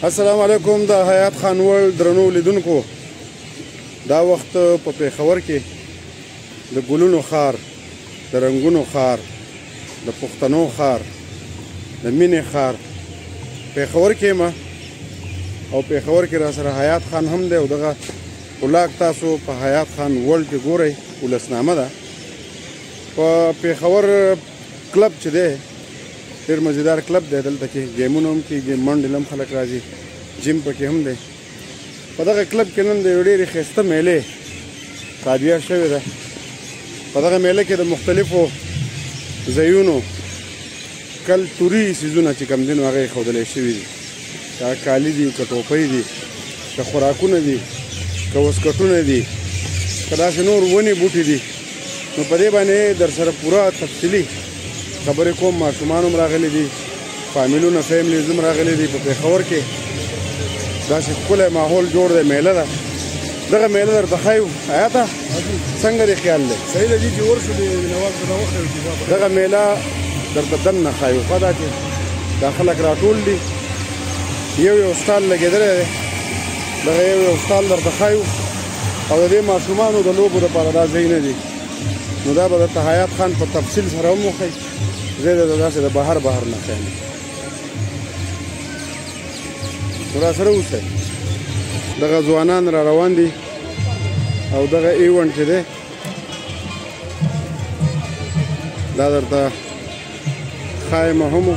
السلام علیکم د حیات خان ورلد درنو لیدونکو دا وخت په پیښور کې د ګلونو ښار د رنګونو ښار د پښتنو ښار د مینې ښار پیښور کې ما او پیښور کې را سره حیات خان هم دی او دغه ولاګ تاسو په حیات خان ورلد کې ګورئ ولسنامه ده په پیښور کلب چې دی ډېر مزیدار کلب دی دلته کې ګیمونه هم کېږي منډې هم خلک راځي جیم پکې هم دی په دغه کلب کې نن د یوې ډېرې ښایسته میلې تادیه شوې ده په دغه میله کې د مختلفو ځایونو کلتوري څیزونه چې کوم دي نو هغه یې ښودلی شوي دي که کالي دي که ټوپۍ دي که خوراکونه دي که وسکټونه دي که داسې نور ونې بوټي دي نو په دې باندې در سره پوره تفصیلي خبرې کوم ماشومان هم راغلي دي فامیلونه فیملیز هم راغلي دي په پیښور کې داسې ښکلی ماحول جوړ دی میله ده دغه میله درته ښایو حیاته څنګه دې خیال دی صحیح ده چې ورشو د دغه میله درته دننه ښایو ښه ده چې دا خلک راټول دي یو سټال لګېدلی دی دغه یو سټال درته ښایو او د دې ماشومانو د لوبو دپاره دا ځایونه دي نو دا به درته حیات خان په تفصیل سره هم وښایي زه درته داسې د بهر نه ښیم نو را سره اوسئ دغه ځوانان را روان دي او دغه ایونټ چې دی دا درته ښایم هم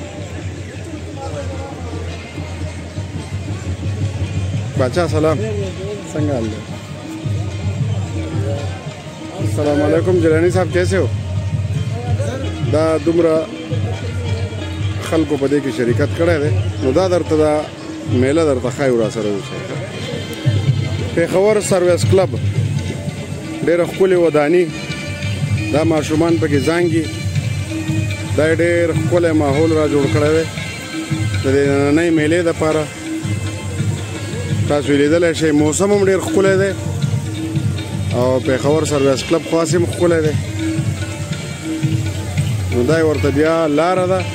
باچا سلام څنګه حال دی السلام علیکم جیلانی صاحب کیسے ہو دا دومره خلکو په دې کې شرکت کړی دی نو دا درته دا میله درته ښایو را سره اوسئ پیښور سرویس کلب ډېره ښکلې وداني دا ماشومان پکې زانګي دا یې ډېر ښکلی ماحول را جوړ کړی دی د دې نننۍ میلې دپاره تاسو یې لیدلی شئ موسم هم ډېر ښکلی دی او پیښور سرویس کلب خاص هم ښکلی دی نو دا یې ورته بیا لاره ده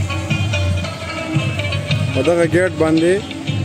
په دغه ګیټ باندې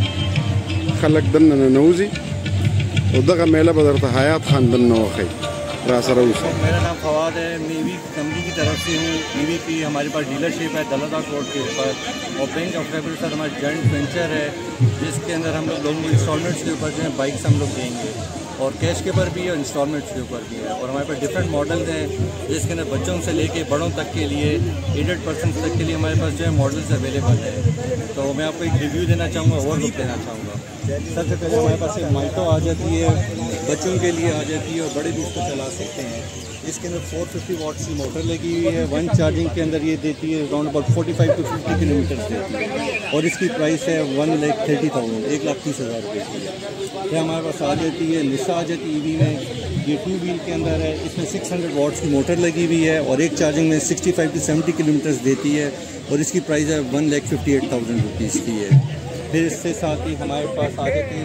خلک دننه ننوځي او دغه میله به درته حیات خان دننه وښیي را سره اوسئ मेरा नाम फवाद है मैं ईवी कंपनी की तरफ से हूँ ईवी की हमारे पास डीलरशिप है दलादार रोड के ऊपर और बैंक ऑफ फेब्रुअरी सर हमारा जॉइंट वेंचर है जिसके अंदर हम लोग इंस्टॉलमेंट्स के ऊपर जो है बाइक्स हम लोग देंगे और कैश के ऊपर भी है इंस्टॉलमेंट्स के ऊपर भी है और हमारे पास डिफरेंट मॉडल्स हैं जिसके अंदर बच्चों से लेके बड़ों तक के लिए 8% तक के लिए हमारे पास जो है मॉडल्स अवेलेबल है तो मैं आपको एक रिव्यू देना चाहूँगा और लुक देना चाहूँगा सबसे पहले हमारे पास एक माइटो आ जाती है बच्चों के लिए आ जाती है और बड़े भी इसको चला सकते हैं इसके अंदर 450 वाट्स की मोटर लगी हुई है वन चार्जिंग के अंदर ये देती है अराउंड अबाउट 45 to 50 किलोमीटर देती है और इसकी प्राइस है 1,30,000 1,30,000 रुपये की फिर हमारे पास आ जाती है निशा आ जाती है ईवी में ये 2 व्हील के अंदर है इसमें 600 वाट्स की मोटर लगी हुई है और एक चार्जिंग में 65 to 70 किलोमीटर देती है और इसकी प्राइस है 1,58,000 रुपीज़ की है फिर इससे साथ ही हमारे पास आ जाती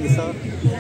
है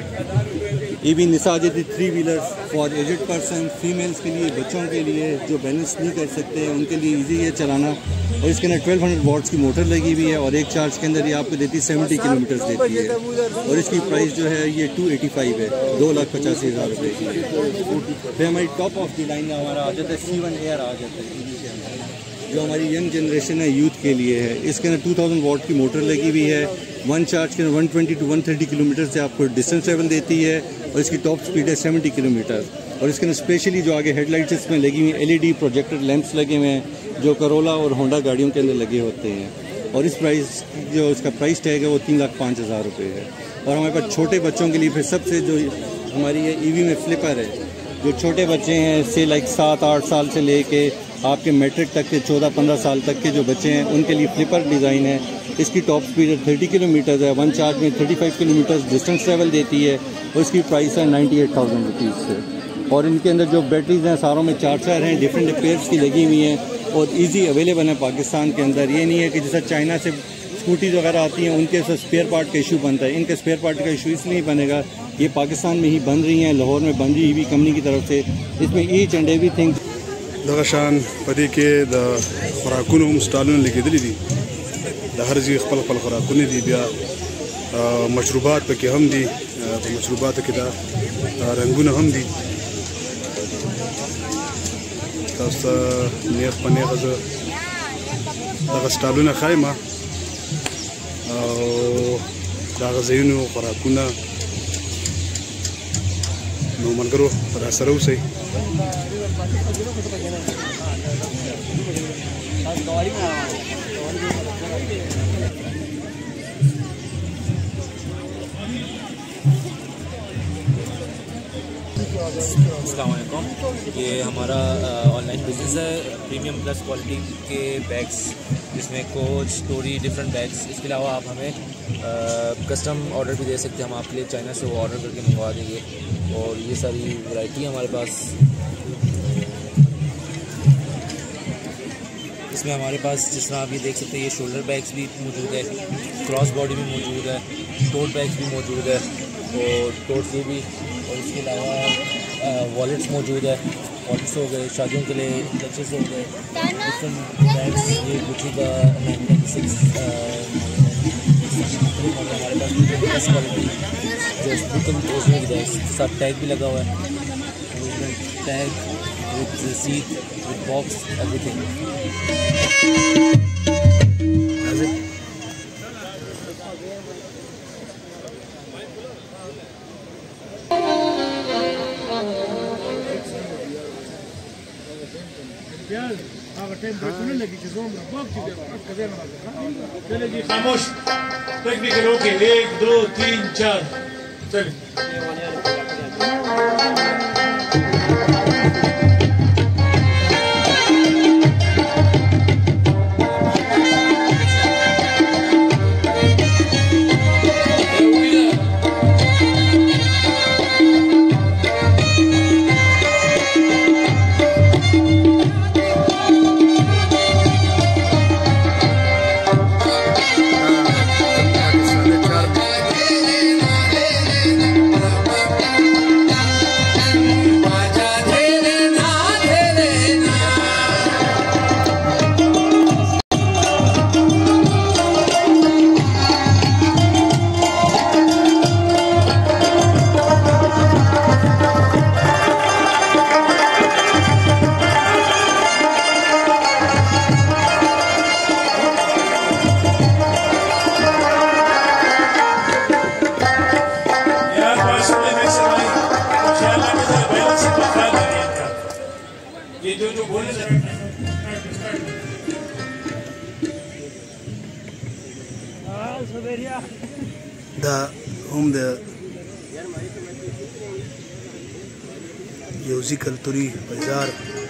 ईवी निशा आ जाती 3 wheelers for aged person females के लिए बच्चों के लिए जो बैलेंस नहीं कर सकते उनके लिए इजी है चलाना और इसके अंदर 1200 वाट्स की मोटर लगी हुई है और एक चार्ज के अंदर ये आपको देती है 70 किलोमीटर देती है और इसकी प्राइस जो है ये 285 है 2,85,000 रुपये की है फिर हमारी टॉप ऑफ द लाइन हमारा आ जाता है C1 एयर आ जाता है ईवी के अंदर जो हमारी यंग जनरेशन है यूथ के लिए है इसके अंदर 2000 वाट की मोटर लगी हुई है वन चार्ज के अंदर 120 to 130 किलोमीटर से आपको डिस्टेंस ट्रेवल देती है और इसकी टॉप स्पीड है 70 किलोमीटर और इसके अंदर स्पेशली जो आगे हेडलाइट्स इसमें लगी हुई हैं LED प्रोजेक्टर लैंप्स लगे हुए हैं जो करोला और होंडा गाड़ियों के अंदर लगे होते हैं और इस प्राइस जो इसका प्राइस टैग है वो 3,05,000 रुपये है और हमारे पास छोटे बच्चों के लिए फिर सबसे जो हमारी ये ईवी में फ्लिपर है जो छोटे बच्चे हैं से लाइक 7-8 साल से लेके आपके मैट्रिक तक के 14-15 साल तक के जो बच्चे हैं उनके लिए फ्लिपर डिज़ाइन है इसकी टॉप स्पीड 30 किलोमीटर है वन चार्ज में 35 किलोमीटर डिस्टेंस ट्रेवल देती है और इसकी प्राइस है 98,000 रुपीज़ से और इनके अंदर जो बैटरीज हैं सारों में 4 हैं डिफरेंट पेयर्स की लगी हुई हैं और इजी अवेलेबल है पाकिस्तान के अंदर ये नहीं है कि जैसा चाइना से स्कूटीज वगैरह आती हैं उनके साथ स्पेयर पार्ट का इशू बनता है इनके स्पेयर पार्ट का इशू इसलिए बनेगा ये पाकिस्तान में ही बन रही हैं लाहौर में बन रही ईवी कंपनी की तरफ से इसमें ईच एंड एवरीथिंग دغه شان په دې کې د خوراکونو هم سټالونه لګېدلي دي د هر ځای خپل خپل خوراکونه دي. بیا مشروبات پکې هم دي، په مشروباتو کې دا رنګونه هم دي. تاسو ته نیغ په نیغه زه دغه سټالونه ښایم او د هغه ځایونو خوراکونه. نو ملګرو راسره اوسئ. अस्सलाम वालेकुम। ये हमारा ऑनलाइन बिजनेस है, प्रीमियम प्लस क्वालिटी के बैग्स जिसमें कोच, स्टोरी, डिफरेंट बैग्स। इसके अलावा आप हमें कस्टम ऑर्डर भी दे सकते हैं, हम आपके लिए चाइना से वो ऑर्डर करके मंगवा देंगे। और ये सारी वैरायटी है हमारे पास। इसमें हमारे पास जिस तरह आप ये देख सकते हैं, ये शोल्डर बैग्स भी मौजूद है, क्रॉस बॉडी भी मौजूद है, टोट बैग्स भी मौजूद है और टोट ये भी। और इसके अलावा वॉलेट्स मौजूद है, वॉलेट्स हो गए, शादियों के लिए क्लचेस हो गए, डिफरेंट बैग्स। ये गुची का 996 हमारे पास बेस्ट क्वालिटी जो बिल्कुल ओरिजिनल बैग्स, साथ टैग भी लगा हुआ है, tag with receipt with box everything. खामोश टेक्निकल ओके 1 2 3 4 चलिए। دا هم د یوزي کلتوري بازار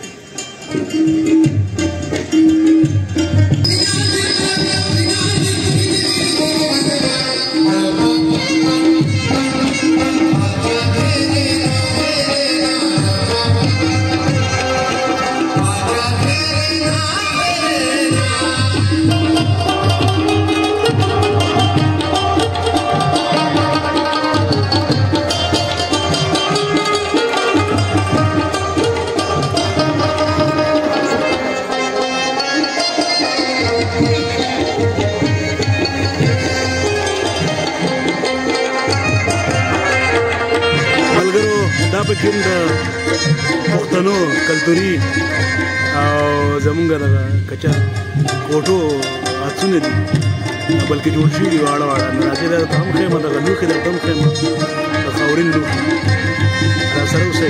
کوم د پښتنو کلتوري او زمونږ د کچا کوټو اڅونه دي بلکې جوړ شوي دي واړه واړه راځي دا هم خیمه د لوښي د هم خیمه د خاورین لوښي را سره اوسئ.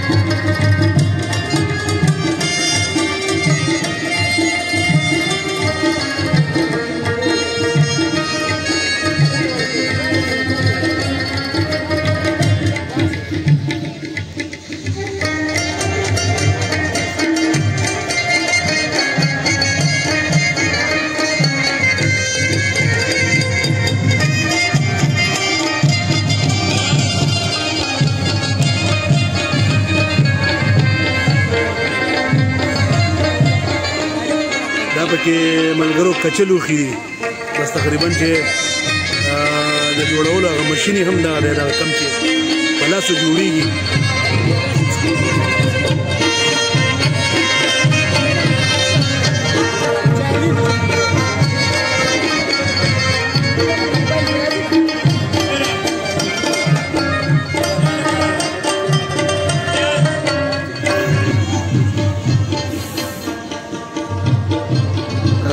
پکې ملګرو کچه لوښي دي بس تقریبا چې د جوړولو هغه ماشین هم دغه دی دغه کم چې په لاسو جوړېږي.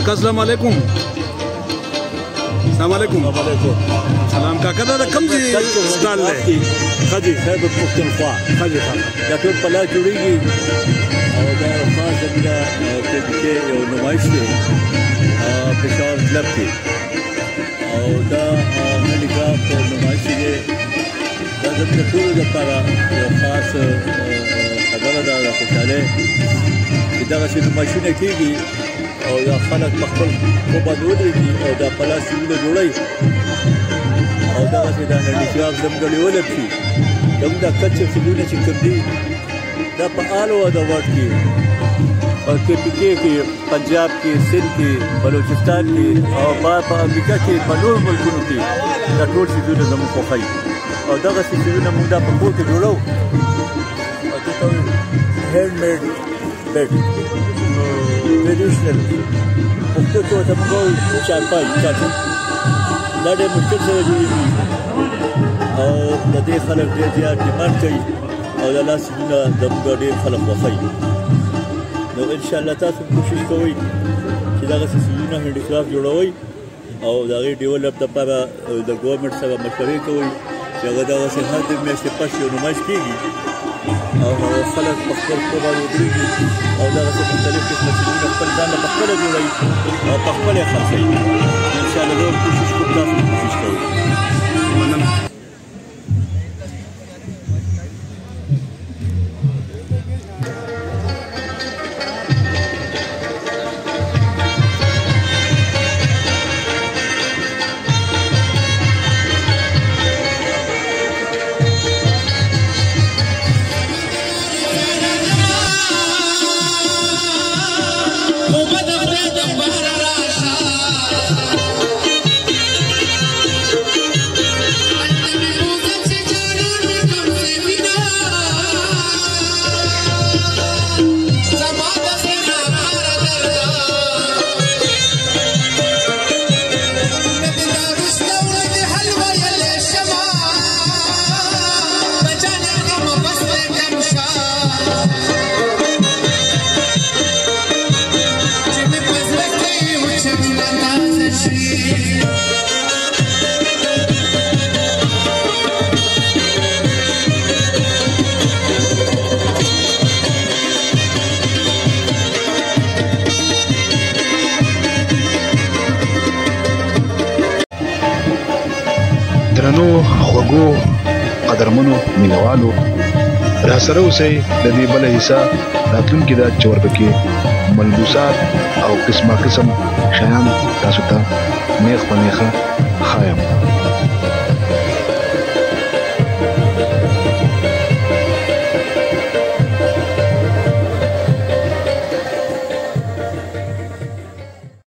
کاکا السلام علیکم. السلام علیکم. سلام کاکا دا کم ځای سټال دی؟ خدي خیبر پښتونخوا خدي دا ټول په لاس جوړېږي او دا خاص زموږ کې یو نمایش دی پېښور کلب کې او دا هینډیکرافټ نمایش دی. دا زموږ ټولو لپاره یو خاص خبره ده د خوشحالۍ چې دغسې نمایشونه کېږي او دا خلک په خپل خو باندې ودرېږي او دا په لاس سیمونه جوړوي او دغسې دا هینډیکرافټ زموږ ډیولپ شي. زموږ دا کلچر فلمونه چې کوم دي دا په آل اوور د ورلډ کې په KPK کې، پنجاب کې، سندھ کې، بلوچستان کې او په امریکا کې په نورو ملکونو کې دا ټول څیزونه زموږ خوښوي او دغسې څیزونه موږ دا په کور کې جوړو او دې ته وایي هینډ میډ بیډ ټریډیشنل پښتو کې ورته موږ وایو چارپای چاټي. دا ډېر مشکل سره جوړېږي او د دې خلک ډېر زیات ډیمانډ کوي او د لاس څیزونه زموږ ډېر خلک خوښوي. نو انشاءالله تاسو کوشش کوئ چې دغسې څیزونه هینډیکرافټ جوړوئ او د هغې ډیولپ دپاره د ګورنمنټ سره مشورې کوئ چې هغه دغسې هر د میاشتې پس یو نمایش کېږي او خلک په خپل پښو باندې ودرېږي او دغسې مختلف قسمه څیزونه خپل ځان له پخپله جوړوي او پخپله یې خرڅوي. انشاءالله زه کوشش کوم تاسو کوشش کوئ. مننه. درنو خوږو قدرمنو مینوالو را سره اوسئ د دې بله حصه راتلونکې ده چې ورپکې ملبوسات او قسمه قسم شیان تاسو ته نیغ په نیغه ښایم.